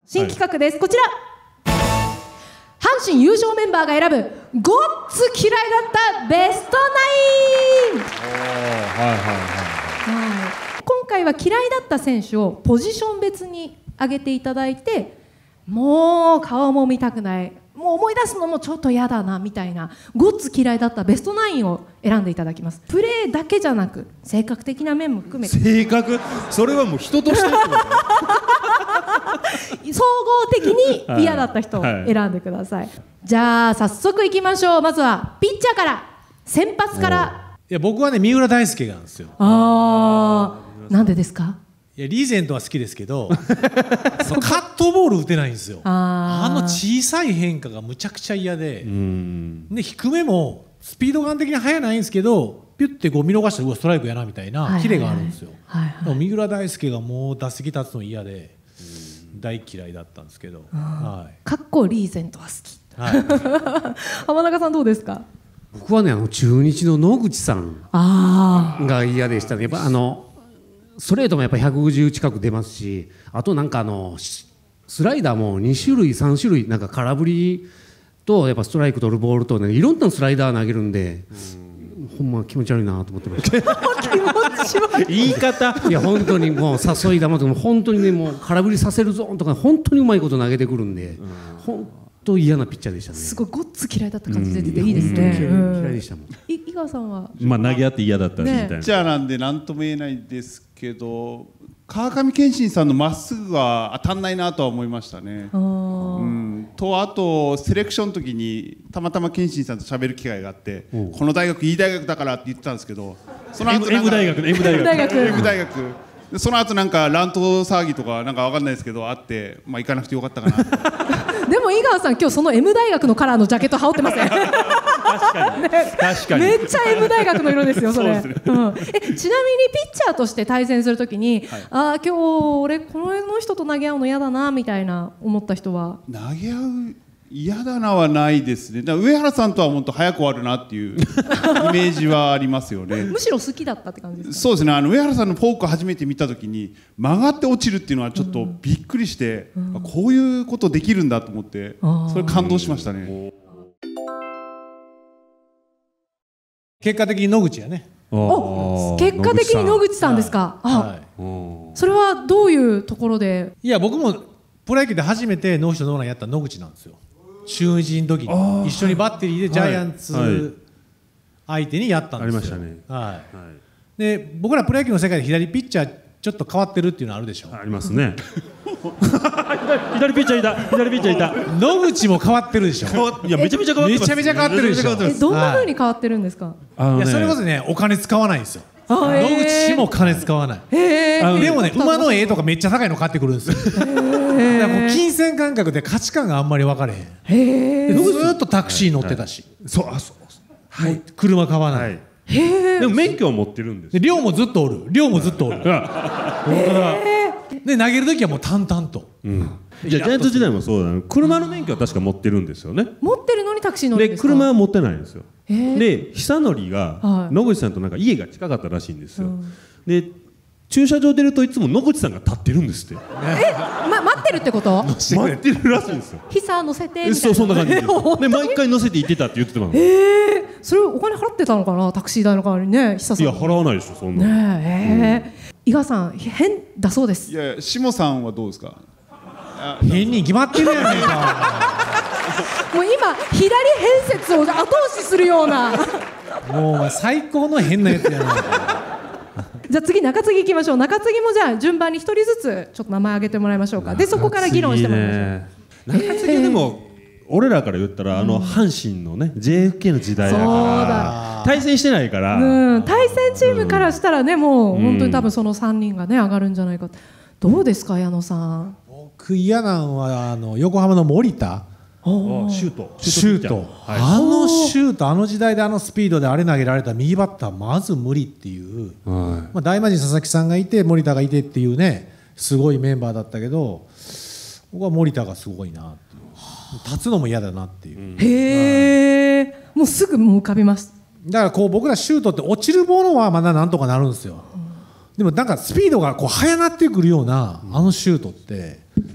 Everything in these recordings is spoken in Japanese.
新企画です、こちら。阪神優勝メンバーが選ぶごっつ嫌いだったベストナイン。今回は嫌いだった選手をポジション別に挙げていただいて、もう顔も見たくない、もう思い出すのもちょっと嫌だなみたいなごっつ嫌いだったベストナインを選んでいただきます。プレーだけじゃなく性格的な面も含めて。 性格、それはもう人として総合的に嫌だった人を選んでください。じゃあ早速いきましょう。まずはピッチャーから、先発から。 いや僕はね、三浦大輔なんですよ。 なんでですか？ いやリーゼントは好きですけどカットボール打てないんですよ。あの小さい変化がむちゃくちゃ嫌で、低めもスピードガン的に速ないんですけど、ピュッてこう見逃したらストライクやなみたいなキレがあるんですよ。でも三浦大輔がもう打席立つの嫌で大嫌いだったんですけど、 かっこリーゼントは好き。浜中さんどうですか？ 僕はね、中日の野口さんが嫌でしたね。やっぱストレートもやっぱ150近く出ますし、あとなんかスライダーも2種類3種類、なんか空振りとやっぱストライク取るボールと、ね、いろんなスライダー投げるんで、ほんま気持ち悪いなと思ってました。 気持ち悪い言い方、いや本当にもう誘い球とかも本当にね、もう空振りさせるゾーンとか本当にうまいこと投げてくるんで、本当嫌なピッチャーでしたね。 すごいごっつ嫌いだった感じで出ていいですね。 嫌いでしたもん。 井川さんはまあ投げ合って嫌だったみたいな。 ピッチャーなんで何とも言えないですけど、川上憲伸さんのまっすぐは当たんないなとは思いましたね。とあとセレクションの時にたまたま憲伸さんと喋る機会があって、この大学いい大学だからって言ってたんですけど、その後 M 大学ね、 M 大学その後なんか乱闘騒ぎとかなんかわかんないですけどあって、まあ行かなくてよかったかな。 でも井川さん今日その M 大学のカラーのジャケット羽織ってません？確かにめっちゃ M 大学の色ですよそれ。ちなみにピッチャーとして対戦するときに、今日俺この人と投げ合うの嫌だなみたいな思った人は？ 投げ合う嫌だなはないですね。だから上原さんとは本当早く終わるなっていうイメージはありますよね。 むしろ好きだったって感じですか？ そうですね。上原さんのフォーク初めて見た時に曲がって落ちるっていうのはちょっとびっくりして、こういうことできるんだと思って、それ感動しましたね。 結果的に野口やね。 結果的に野口さんですか？それはどういうところで？ いや僕もプロ野球で初めてノーヒットノーランやった野口なんですよ。中日の時に一緒にバッテリーでジャイアンツ相手にやったんですよ。で僕らプロ野球の世界で左ピッチャーちょっと変わってるっていうのあるでしょ。 ありますね。左ピッチャーいた、左ピッチャーいた。 野口も変わってるでしょ。 いやめちゃめちゃ変わってます。 めちゃめちゃ変わってるでしょ。 どんな風に変わってるんですか？ いやそれこそね、お金使わないんですよ。野口も金使わない。でもね、馬の絵とかめっちゃ高いの買ってくるんですよ。だからもう金銭感覚で価値観があんまり分かれへん。ずっとタクシー乗ってたし、車買わない。 でも免許を持ってるんです。 寮もずっとおる、寮もずっとおる。で投げる時はもう淡々と。 じゃあジャイアンツ時代もそうだね。車の免許は確か持ってるんですよね。 持ってるのにタクシー乗るんですか？ で車は持ってないんですよ。で久典が野口さんとなんか家が近かったらしいんですよ。で駐車場出るといつも野口さんが立ってるんですって。 待ってるってこと？ 待ってるらしいんですよ。 久乗せてみたいな。 そう、そんな感じです。で毎回乗せて行ってたって言ってたの。 それお金払ってたのかな、タクシー代の代わりにね。久さん。 いや払わないでしょそんな。 井川さん変だそうです。 いや下さんはどうですか？ 変に決まってるやないか。 もう今左変説を後押しするような。 もう最高の変なやつやな。 じゃあ次中継ぎ行きましょう。中継ぎもじゃあ順番に一人ずつちょっと名前挙げてもらいましょうか。でそこから議論してもらいましょう。 中継ぎでも俺らから言ったら阪神のね JFK の時代だから対戦してないから、 対戦チームからしたらね、もう本当に多分その3人がね上がるんじゃないか。どうですか矢野さん？ 僕嫌なんは横浜の森田。 シュート、 シュート、あのシュート、あの時代であのスピードであれ投げられた右バッターまず無理っていう、大魔神佐々木さんがいて森田がいてっていうね、すごいメンバーだったけど、僕は森田がすごいなっていう、立つのも嫌だなっていう。 へえ、もうすぐ浮かびます。 だからこう僕らシュートって落ちるものはまだなんとかなるんですよ。でもなんかスピードがこう速なってくるようなあのシュートって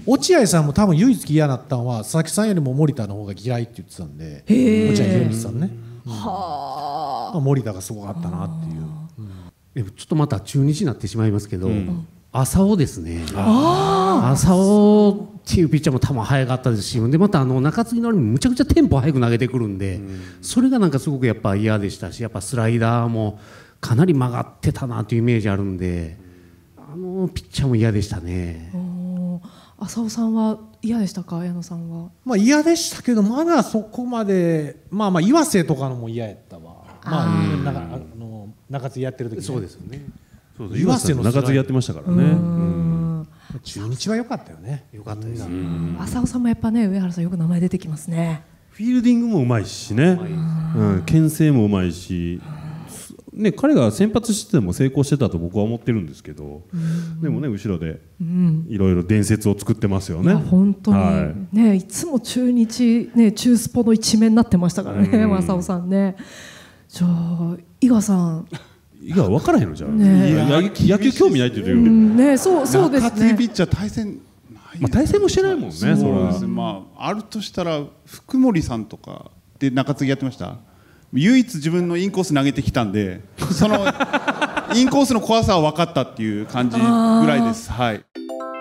落合さんも多分唯一嫌だったのは佐々木さんよりも森田の方が嫌いって言ってたんで、落合博満さんね、はあ、森田がすごかったなっていう。 でもちょっとまた中日になってしまいますけど、浅尾ですね。浅尾っていうピッチャーも球速かったですし、でまた中継ぎの割にむちゃくちゃテンポ速く投げてくるんで、それがなんかすごくやっぱ嫌でしたし、やっぱスライダーもかなり曲がってたなというイメージあるんで、ピッチャーも嫌でしたね。 浅尾さんは嫌でしたか、矢野さんは。 まあ嫌でしたけど、まだそこまで、まあ岩瀬とかのも嫌やったわ。まあ中継ぎやってる時、ね、 そうですよね。 岩瀬の中継ぎやってましたからね。 中日は良かったよね。 良かったです。 浅尾さんもやっぱね、上原さんよく名前出てきますね。 フィールディングもうまいしね、牽制もうまいし、ね、彼が先発してても成功してたと僕は思ってるんですけど、でもね後ろでいろいろ伝説を作ってますよね。 本当にね、いつも中日ね、中スポの一面になってましたからね、浅尾さんね。じゃあ伊賀さん。 伊賀分からへんのじゃん。野球興味ないって言ってるよね。そうですね。 中継ぎピッチャー対戦対戦もしてないもんね。 そうですね。まああるとしたら福森さんとかで中継ぎやってました。唯一自分のインコース投げてきたんで、そのインコースの怖さは分かったっていう感じぐらいです。はい。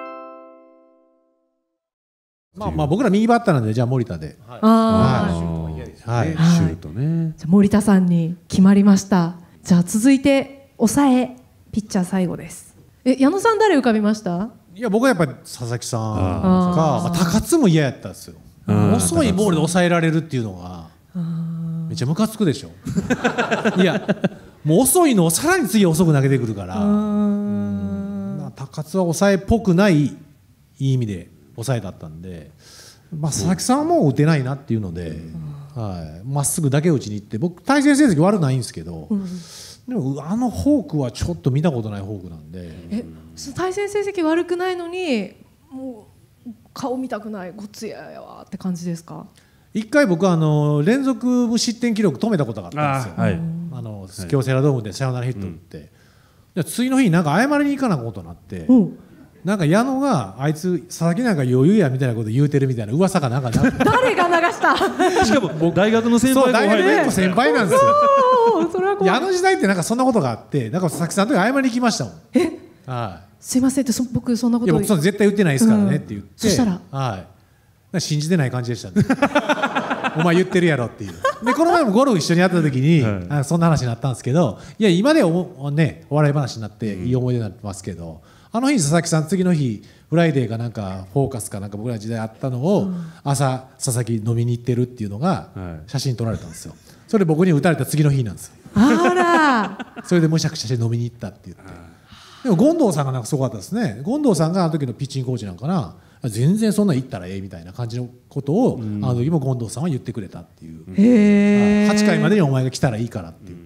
まあ僕ら右バッターなんで、じゃあ森田で。 シュートね。 じゃあ森田さんに決まりました。じゃあ続いて抑えピッチャー最後です。矢野さん誰浮かびました？ いや僕はやっぱり佐々木さんか、高津も嫌やったんですよ。遅いボールで抑えられるっていうのが。めっちゃムカつくでしょ。いやもう遅いのをさらに次遅く投げてくるから、高津は抑えっぽくないいい意味で抑えだったんで、佐々木さんはもう打てないなっていうので、まっすぐだけ打ちに行って、僕対戦成績悪ないんですけど、でもフォークはちょっと見たことないフォークなんで。 対戦成績悪くないのにもう顔見たくない、ごっつややわって感じですか？ 一回僕は連続無失点記録止めたことがあったんですよ。京セラドームでサヨナラヒット打って、次の日になんか謝りに行かなことになって、なんか矢野があいつ佐々木なんか余裕やみたいなこと言うてるみたいな噂がなんか誰が流したしかも大学の先輩後輩大学の先輩なんですよ。矢野時代ってなんかそんなことがあって、なんか佐々木さんと謝りに行きましたもん。 すいませんって、僕そんなこと。 いや僕絶対言ってないですからねって言って、 そしたら信じてない感じでしたね。お前言ってるやろっていう。でこの前もゴルフ一緒にやった時に、そんな話になったんですけど、いや今ではねお笑い話になっていい思い出になってますけど、あの日佐々木さん次の日フライデーかなんかフォーカスかなんか僕らの時代あったのを、朝佐々木飲みに行ってるっていうのが写真撮られたんですよ。それ僕に打たれた次の日なんですよ。それでむしゃくしゃして飲みに行ったって言って。でも権藤さんがなんかすごかったですね。権藤さんがあの時のピッチングコーチなんかな、全然そんなん行ったらええみたいな感じのことを、あの時も権藤さんは言ってくれたっていう。8回までにお前が来たらいいからって言って、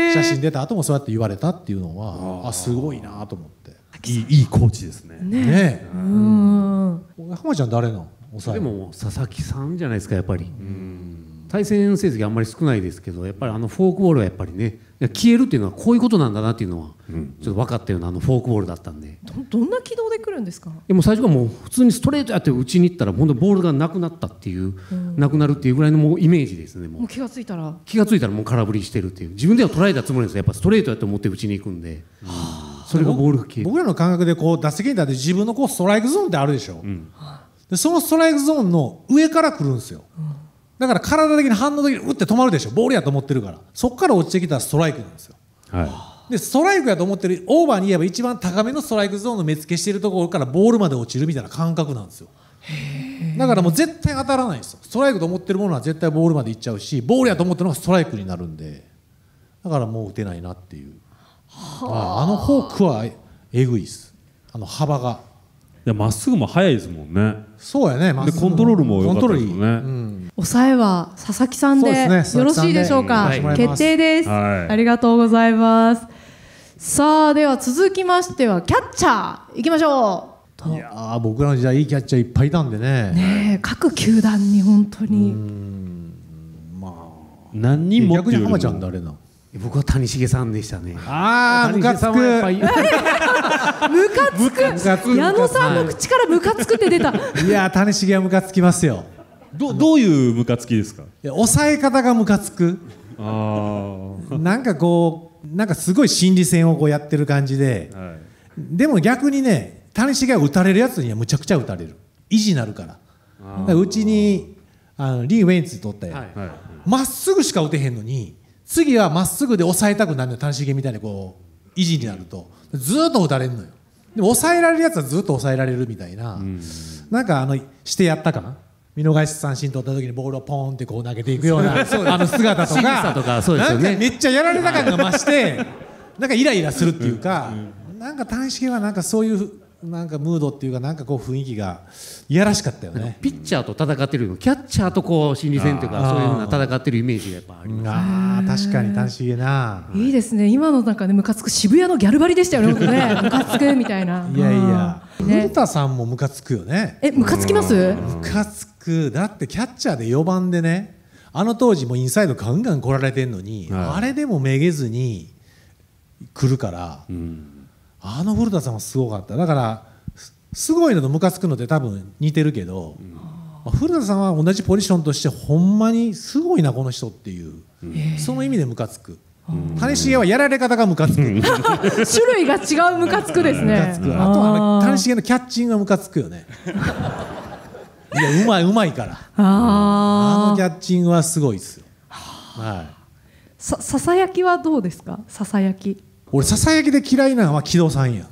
写真出た後もそうやって言われたっていうのは、すごいなと思って。 いいコーチですね。 ねえ。浜ちゃん誰の？ でも佐々木さんじゃないですか、やっぱり。対戦成績あんまり少ないですけど、やっぱりフォークボールはやっぱりね、消えるっていうのはこういうことなんだなっていうのはちょっと分かったようなフォークボールだったんで。 どんな軌道で来るんですか？ でも最初からもう普通にストレートやって打ちに行ったら本当ボールがなくなったっていう、なくなるっていうぐらいのもうイメージですね。もう気がついたらもう空振りしてるっていう、自分では捉えたつもりですよ。やっぱストレートやって思って打ちに行くんで、それがボールが消える。 僕らの感覚でこう打席に立って自分のストライクゾーンってあるでしょ。でそのストライクゾーンの上から来るんですよ。だから体的に反応的に打って止まるでしょ、ボールやと思ってるから。そこから落ちてきたらストライクなんですよ。でストライクやと思ってる、オーバーに言えば一番高めのストライクゾーンの目付けしているところからボールまで落ちるみたいな感覚なんですよ。だからもう絶対当たらないんですよ。ストライクと思ってるものは絶対ボールまでいっちゃうし、ボールやと思ってるのがストライクになるんで、だからもう打てないなっていう。あのフォークはえぐいです。幅がまっすぐも速いですもんね。 そうやね。 でコントロールも良かったですよね。 抑えは佐々木さんでよろしいでしょうか？決定です。ありがとうございます。さあでは続きましてはキャッチャーいきましょう。 いや僕らの時代いいキャッチャーいっぱいいたんでね。 各球団に本当に。 何人も逆に浜ちゃん誰なの？ 僕は谷繁さんでしたね。 ああ、ムカつく。 ムカつく。矢野さんの口からムカつくって出た。 いや、谷繁はムカつきますよ。 どういうムカつきですか？ 抑え方がムカつく。なんかこう、なんかすごい心理戦をこうやってる感じで、はい、でも逆にね、谷繁が打たれるやつにはむちゃくちゃ打たれる。意地になるから。うちにリー・ウェインツ取ったやまっすぐしか打てへんのに、次はまっすぐで抑えたくなるのよ。谷繁みたいにこう意地になるとずーっと打たれるのよ。でも抑えられるやつはずっと抑えられるみたいな、なんかしてやったかな。見逃し三振取った時にボールをポーンってこう投げていくような姿とかなんかめっちゃやられた感が増してなんかイライラするっていうか、なんか谷繁はなんかそういうなんかムードっていうか、なんかこう雰囲気がいやらしかったよね。 ピッチャーと戦ってるの、キャッチャーとこう心理戦というか、そういうような戦ってるイメージがやっぱあります。 確かに谷繁な。 いいですね。今のなんかね、ムカつく渋谷のギャル張りでしたよね。本当ね、ムカつくみたいな。 いやいや、古田さんもムカつくよね。 ムカつきます？ ムカつく。だってキャッチャーで4番でね、当時もインサイドガンガン来られてんのに、あれでもめげずに来るから、古田さんはすごかった。だからすごいのとムカつくのって多分似てるけど、古田さんは同じポジションとしてほんまにすごいなこの人っていう、その意味でムカつく。谷繁はやられ方がムカつく。種類が違うムカつくですね。 あと谷繁のキャッチングがムカつくよね。いや、うまいから。のキャッチングはすごいですよ。 ささやきはどうですか？ささやき。 俺ささやきで嫌いなのは木戸さんや。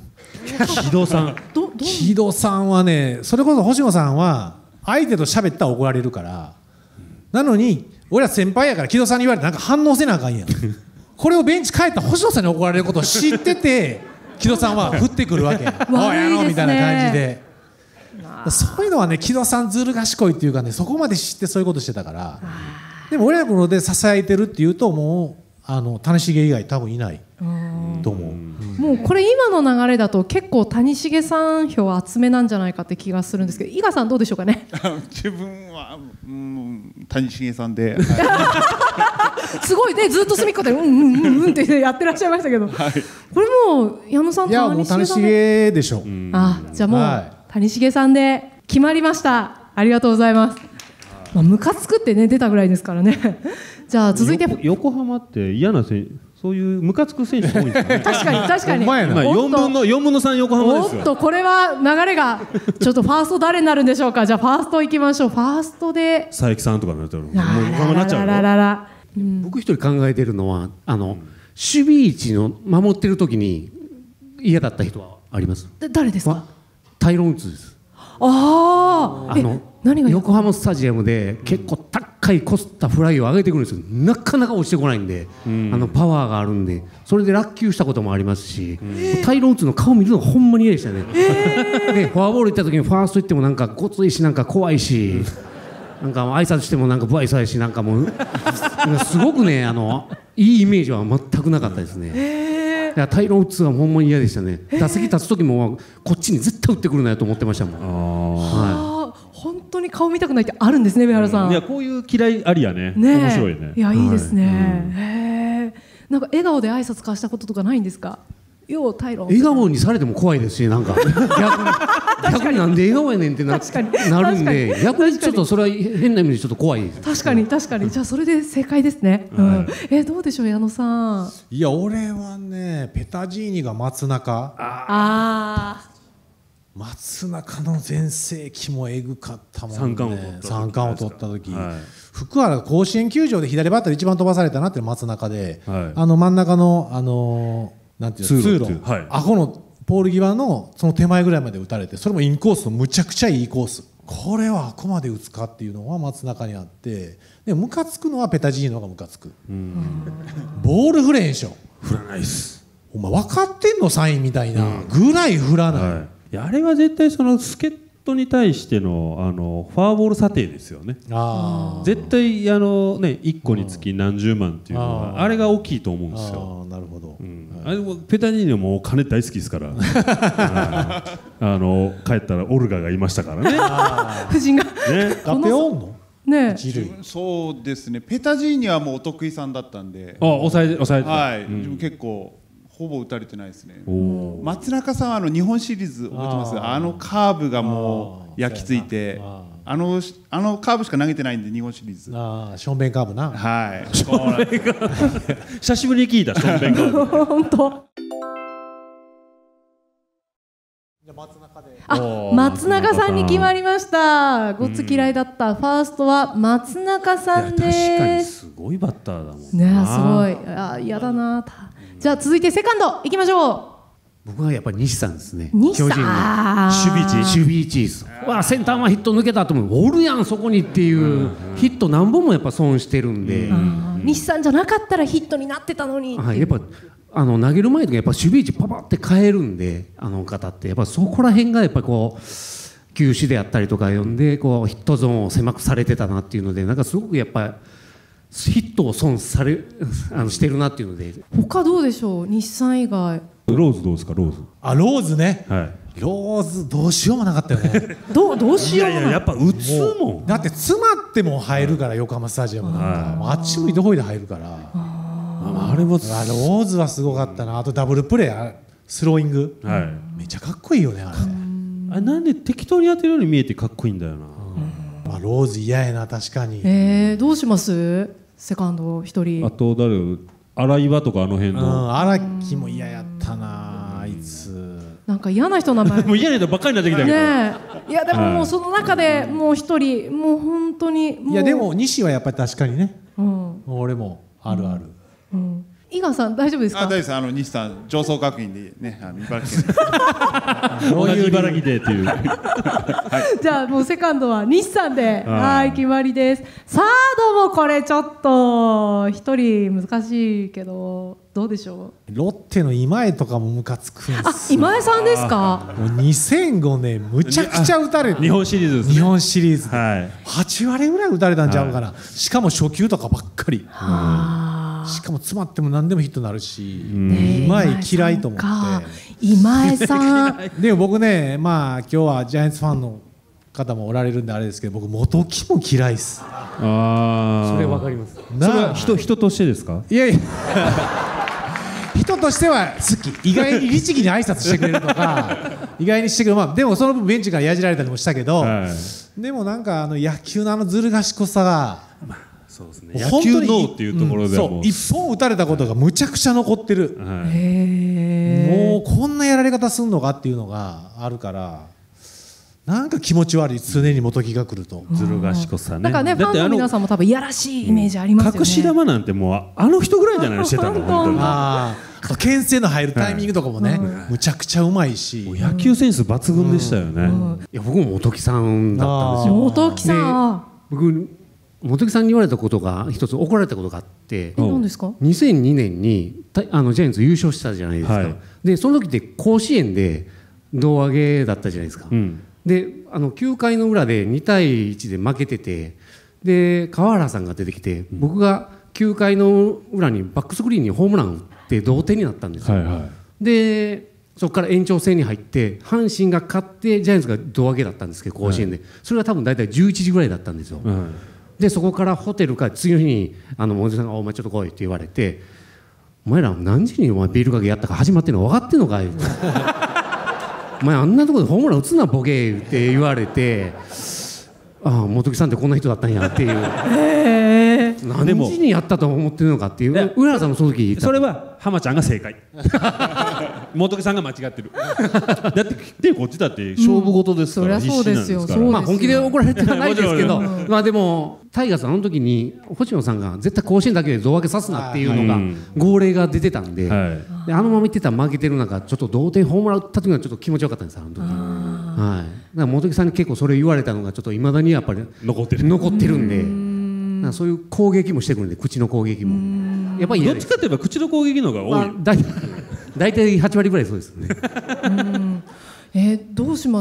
木戸さんはね、それこそ星野さんは相手と喋ったら怒られるから、なのに俺は先輩やから木戸さんに言われてなんか反応せなあかんやん。これをベンチ帰ったら星野さんに怒られることを知ってて木戸さんは振ってくるわけ。おいやろうみたいな感じで。そういうのはね、木戸さんずる賢いっていうかね、そこまで知ってそういうことしてたから。でも俺らのことで支えてるっていうと、もう谷繁以外多分いないと思う。 もうこれ今の流れだと結構谷繁さん票厚めなんじゃないかって気がするんですけど、伊賀さんどうでしょうかね。 自分は、谷繁さんで、 すごいね、ずっと隅っこでうんってやってらっしゃいましたけど、これもう矢野さんと谷繁さんでしょ。 じゃあもう谷繁さんで決まりました。ありがとうございます。ムカつくってね出たぐらいですからね。じゃあ続いて横浜って嫌な選手、そういうムカつく選手多いんですよね。 確かに 4分の3横浜ですよ。 おっとこれは流れがちょっとファースト誰になるんでしょうか。じゃあファーストいきましょう。ファーストで佐伯さんとかになっちゃう。もう横浜になっちゃうよ。 僕一人考えてるのは守備位置の守ってる時に嫌だった人はあります？ 誰ですか？ タイロン・ウッズです。横浜スタジアムで結構高いこすったフライを上げてくるんですよ。なかなか落ちてこないんで、パワーがあるんで、それで落球したこともありますし、タイロン・ウッズの顔見るのがほんまに嫌でしたね。でフォアボール行った時にファースト行ってもなんかごついし、なんか怖いし、なんか挨拶してもなんか不愛想やし、なんかもうすごくねいいイメージは全くなかったですね。タイロン・ウッズはほんまに嫌でしたね。打席立つ時もこっちに絶対打ってくるなよと思ってましたもん。 本当に顔見たくないってあるんですね、上原さん。 いや、こういう嫌いありやね。面白いね。 いや、いいですね。なんか笑顔で挨拶交わしたこととかないんですか？ようタイロン。 笑顔にされても怖いですし、なんか逆になんで笑顔やねんってなるんで、逆にちょっとそれは変な意味でちょっと怖いです。 確かにじゃあそれで正解ですね。どうでしょう、矢野さん。 いや、俺はね、ペタジーニが松中。松中の全盛期もえぐかったもんね。三冠を取った時、福原が甲子園球場で左バッターで一番飛ばされたなって松中で、真ん中のなんていうの、通路、あこのポール際のその手前ぐらいまで打たれて、それもインコースのむちゃくちゃいいコース。これはあこまで打つかっていうのは松中にあって、でムカつくのはペタジーニの方がムカつく。ボール振れへんでしょ。 振らないっす。 お前分かってんのサインみたいなぐらい振らない。 あれは絶対その助っ人に対してのフォアボール査定ですよね。絶対1個につき何十万っていうのはあれが大きいと思うんですよ。 なるほど。 あれもペタジーニはもう金大好きですから。帰ったらオルガがいましたからね。 夫人が。 合併おんの？ ね。 そうですね。ペタジーニはもうお得意さんだったんで。 抑えてた。 はい。自分結構ほぼ打たれてないですね。松中さんは日本シリーズ覚えてます？カーブがもう焼き付いて、カーブしか投げてないんで日本シリーズ。 ションベンカーブな。 はい。 久しぶりに聞いたションベンカーブ。 本当。松中さんに決まりました。ごっつ嫌いだったファーストは松中さんです。 確かにすごいバッターだもんね。すごい。嫌だな。じゃあ続いてセカンドいきましょう。 僕はやっぱり西さんですね。 西さん。 守備位置です。センターはヒット抜けたと思う。おるやんそこにっていうヒット何本もやっぱ損してるんで。 西さんじゃなかったらヒットになってたのに。 やっぱ投げる前とかやっぱ守備位置パパって変えるんで方ってやっぱそこら辺がやっぱこう球種であったりとか読んでこうヒットゾーンを狭くされてたなっていうのでなんかすごくやっぱりヒットを損されしてるなっていうので。 他どうでしょう西さん以外。 ローズどうですかローズ。 ローズね。 はい。 ローズどうしようもなかったよね。 どうしようもない。 やっぱ打つもん。 だって詰まっても入るから横浜スタジアムなんかあっち向いてほいで入るから。 あれもローズはすごかったな。あとダブルプレースローイング、めっちゃかっこいいよねあれ。 なんで適当に当てるように見えてかっこいいんだよな。 ローズ嫌やな確かに。 どうしますセカンド一人。 あと誰荒岩とかあの辺の。 荒木も嫌やったなあいつ。 なんか嫌な人の名前。 もう嫌な人ばっかりになってきたけど。 いやでももうその中でもう一人もう本当に。 いやでも西はやっぱり確かにね。俺もあるある。 伊賀さん大丈夫ですか。 大丈夫です。西さん上層学院でね茨城県。 同じ茨城でっていう。 じゃあもうセカンドは西さんで決まりです。サードもこれちょっと一人難しいけどどうでしょう。 ロッテの今江とかもムカつくんですよ。 今江さんですか。 もう2005年むちゃくちゃ打たれて。 日本シリーズですね。 日本シリーズではい 8割ぐらい打たれたんちゃうかな。しかも初球とかばっかり。しかも詰まっても何でもヒットになるし、今江嫌いと思って。 今江さん。 でも僕ね、まあ今日はジャイアンツファンの方もおられるんであれですけど、僕元木も嫌いです。 それわかります。 それは人としてですか。 いやいや人としては好き。意外に律儀に挨拶してくれるとか意外にしてくれる。でもその分ベンチからやじられたりもしたけど、でもなんか野球のずる賢さが。 そうですね。野球脳っていうところではもう一本打たれたことがむちゃくちゃ残ってる。もうこんなやられ方すんのかっていうのがあるから、なんか気持ち悪い。常に元木が来るとずる賢さね。 だからねファンの皆さんも多分いやらしいイメージありますよね。 隠し玉なんてもうあの人ぐらいじゃないのしてたの本当に。牽制の入るタイミングとかもね、むちゃくちゃうまいし、 野球センス抜群でしたよね。 いや僕も元木さんだったんですよ。 元木さん。 僕元木さんに言われたことが一つ怒られたことがあって、 何ですか。 2002年にジャイアンツ優勝したじゃないですか。でその時って甲子園で胴上げだったじゃないですか。で9回の裏で2対1で負けてて、で川原さんが出てきて、僕が9回の裏にバックスクリーンにホームラン打って同点になったんですよ。でそこから延長戦に入って阪神が勝ってジャイアンツが胴上げだったんですけど、甲子園でそれが多分大体11時ぐらいだったんですよ。でそこからホテルから次の日に元木さんが「お前ちょっと来い」って言われて「お前ら何時にお前ビールかけやったか始まってんの分かってんのか」言うて「お前あんなとこでホームラン打つなボケ」って言われて「ああ元木さんってこんな人だったんや」っていう何時にやったと思ってるのかっていう。上原さんもその時言った。 それは浜ちゃんが正解元木さんが間違ってるだってこっちだって勝負事ですから、 必死なんですから。 まあ本気で怒られてはないですけどまあでもタイガースあの時に星野さんが絶対甲子園だけで胴上げさすなっていうのが号令が出てたんで、であのままいってたら負けてる中ちょっと同点ホームラン打った時はちょっと気持ちよかったんですあの時。だから元木さんに結構それ言われたのがちょっといまだにやっぱり残ってるんで、そういう攻撃もしてくるんで、口の攻撃もやっぱりどっちかといえば口の攻撃の方が多い。 大体8割ぐらいそうですね。 どうします。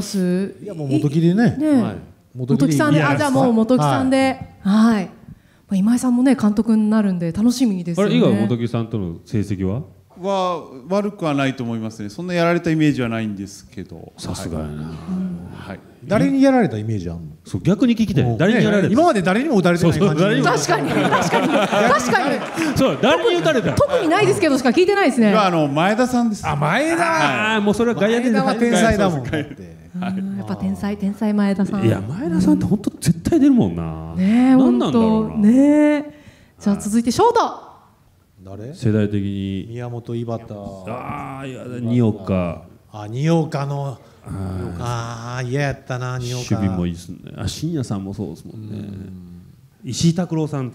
いやもう元木でね。 元木さんで、じゃあもう元木さんで、はい。今井さんもね監督になるんで楽しみですよね。 あれ以外元木さんとの成績は悪くはないと思いますね。そんなやられたイメージはないんですけど。 さすがやな。 はい、 誰にやられたイメージあるの？ そう逆に聞きたい。誰にやられた？ 今まで誰にも打たれてない感じ。 確かにそう誰に打たれた？ 特にないですけどしか聞いてないですね。 前田さんです。 あ、前田。 もうそれは外野で。 前田は天才だもん。 やっぱ天才前田さん。 いや前田さんって本当絶対出るもんな。 ねえ何なんだろうな。 ねえ。じゃあ続いてショート。 誰？ 世代的に宮本井端。 いや新岡。 新岡の。嫌やったな新岡。 守備もいいですね。深夜さんもそうですもんね。石井拓郎さん。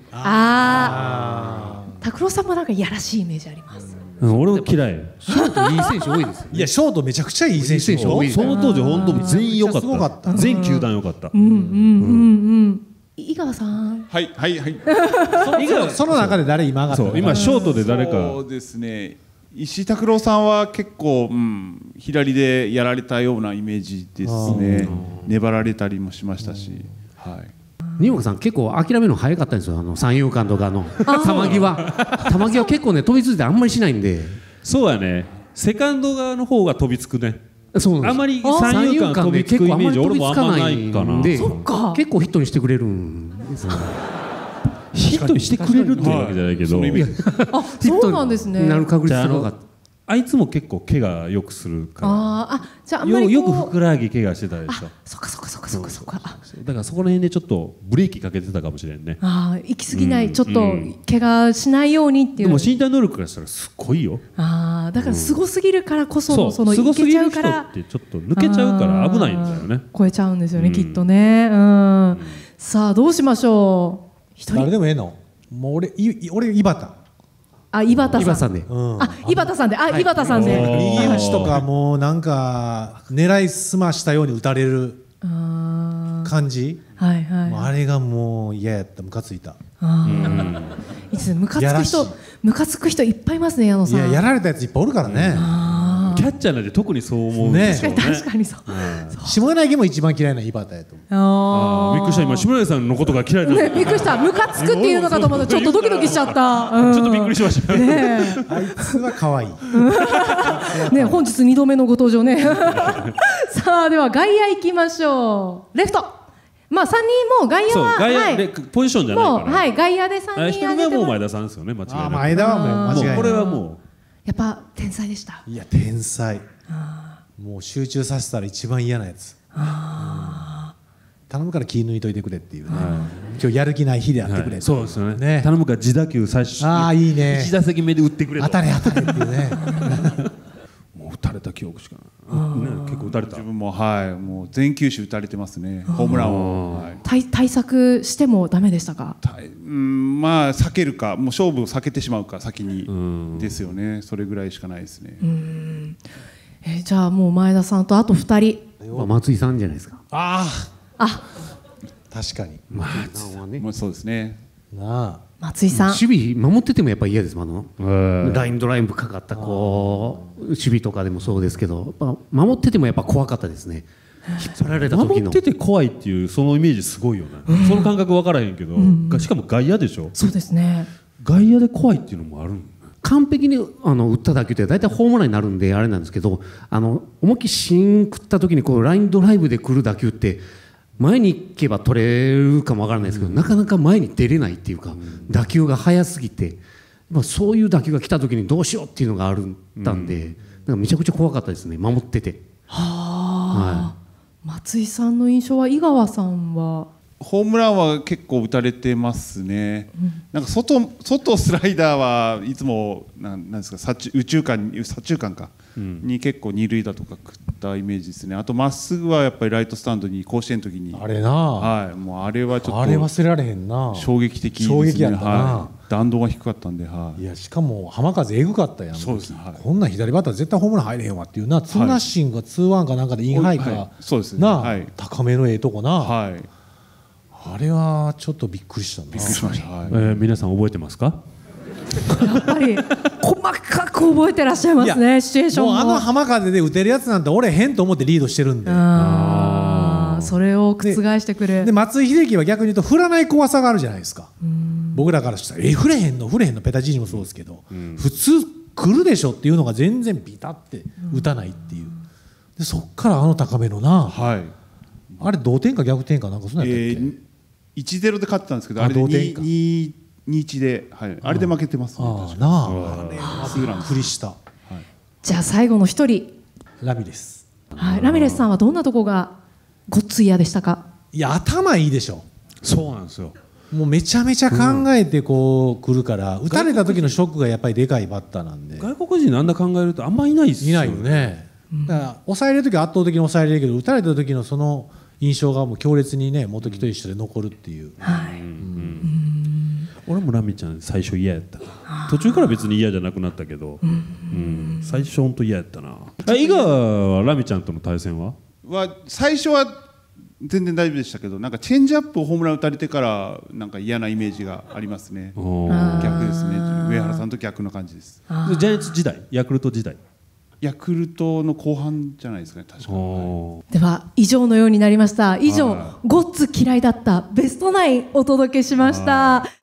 拓郎さんもなんかいやらしいイメージあります。 俺も嫌い。 ショートいい選手多いですよね。 いやショートめちゃくちゃいい選手多い。 その当時本当に全員良かった。全球団良かった。 井川さん。 はい。 その中で誰今上がったの？ 今ショートで誰か。 そうですね。石井拓郎さんは結構、左でやられたようなイメージですね。粘られたりもしましたし。はい。 新岡さん結構諦めるの早かったんですよ。三遊間とかの球際結構ね飛びついてあんまりしないんで。 そうやね。セカンド側の方が飛びつくね。 そうなんです。 あまり三遊間飛びつくイメージ俺もあんまないかな。 で結構ヒットにしてくれるんですよ。 ヒットにしてくれるっていうわけじゃないけど、 そうなんですね。 なる確率高かった。 あいつも結構怪我よくするからじゃああんまりよくふくらはぎ怪我してたでしょ。 そっかだからそこら辺でちょっとブレーキかけてたかもしれんね。 行き過ぎない、ちょっと怪我しないようにっていう。 でも身体能力からしたらすごいよ。 だからすごすぎるからこそそのいけちゃうから、ってちょっと抜けちゃうから危ないんだよね。 超えちゃうんですよね、きっとね。さあどうしましょう。 誰でもええの？もう俺井端。 井端さんで。 井端さんで。井端さんで。 右打ちとかもうなんか狙いすましたように打たれる感じ。あれがもう嫌やった。ムカついた。 ムカつく人いっぱいいますね、矢野さん。 いややられたやついっぱいおるからね。 キャッチャーなんて特にそう思うね。 確かにそう。 下柳も一番嫌いな井端やと思う。 びっくりした。今下柳さんのことが嫌いだ。 びっくりした。ムカつくっていうのかと思ったらちょっとドキドキしちゃった。 ちょっとびっくりしました。 あいつは可愛い。 ね、本日2度目のご登場ね。さあでは外野行きましょう。レフト。3人も外野は外野でポジションじゃないから。 外野で3人 1人目はもう前田さんですよね。間違いなく。 前田はもう間違いない。 これはもう。 やっぱ天才でした。 いや天才。もう集中させたら一番嫌なやつ。頼むから気抜いといてくれっていうね。今日やる気ない日でやってくれ。 そうですよね。頼むから自打球最初。 いいね。 1打席目で打ってくれ。 当たれっていうね。 もう打たれた記憶しかない。結構打たれた。 自分ももう全球種打たれてますね。ホームランを。 対策してもダメでしたか？ 避けるか、もう勝負を避けてしまうか先にですよね。それぐらいしかないですね。 じゃあもう前田さんとあと2人。 松井さんじゃないですか。 確かに。 そうですね。 松井さん。 守備守っててもやっぱり嫌です。ラインドライブかかった守備とかでもそうですけど、守っててもやっぱ怖かったですね。引っ張られた時の。 守ってて怖いっていうそのイメージすごいよね。その感覚分からへんけど、しかも外野でしょ。 そうですね。 外野で怖いっていうのもある。 完璧に打った打球って大体ホームランになるんであれなんですけど、思いっきり芯食った時にラインドライブで来る打球って前に行けば取れるかもわからないですけど、なかなか前に出れないっていうか、打球が速すぎて、そういう打球が来た時にどうしようっていうのがあったんで、めちゃくちゃ怖かったですね、守ってて。 松井さんの印象は、井川さんは？ ホームランは結構打たれてますね。なんか外スライダーはいつもなんですか、左中間か、に結構二塁打とか食ったイメージですね。あとまっすぐはやっぱりライトスタンドに甲子園の時にあれな、 もうあれはちょっとあれ忘れられへんな。 衝撃的ですね。 衝撃やったな。 弾道が低かったんで、 いやしかも浜風えぐかったやん。 そうですね。 こんな左バッター絶対ホームラン入れへんわっていうな。ツーナッシングがツーワンかなんかでインハイか、 そうですね。 高めのええとこな。 はい。 あれはちょっとびっくりしたな。 びっくりしました。 皆さん覚えてますか？ やっぱり細かく覚えてらっしゃいますね、シチュエーションも。 もう浜風で打てるやつなんて俺へんと思ってリードしてるんで。 それを覆してくる。 で松井秀喜は逆に言うと振らない怖さがあるじゃないですか。僕らからしたら振れへんのペタジーニもそうですけど、普通来るでしょっていうのが全然ビタって打たないっていう。でそっから高めのな。 あれ同点か逆転かなんかそんなんやったっけ。 1-0で勝ってたんですけど、あれで2-1で、はい、あれで負けてますね。 なあ、 ツーランふりした。 じゃあ最後の一人、 ラミレス。 はい、ラミレスさんはどんなとこがごっつい嫌でしたか。 いや頭いいでしょ。 そうなんですよ。 もうめちゃめちゃ考えてこう来るから、打たれた時のショックがやっぱりでかいバッターなんで。 外国人なんだ考えるとあんまいないっすよ。 いないよね。だから抑えれる時は圧倒的に抑えれるけど、打たれた時のその印象がもう強烈にね、元木と一緒で残るっていう。 はい。 俺もラミちゃん最初嫌やった。途中から別に嫌じゃなくなったけど、最初本当嫌やったな。井川はラミちゃんとの対戦は最初は全然大丈夫でしたけど、なんかチェンジアップをホームラン打たれてからなんか嫌なイメージがありますね。逆ですね。上原さんと逆の感じです。 ジャイアンツ時代、ヤクルト時代。 ヤクルトの後半じゃないですかね、確かに。 では以上のようになりました。以上、ごっつ嫌いだったベストナインお届けしました。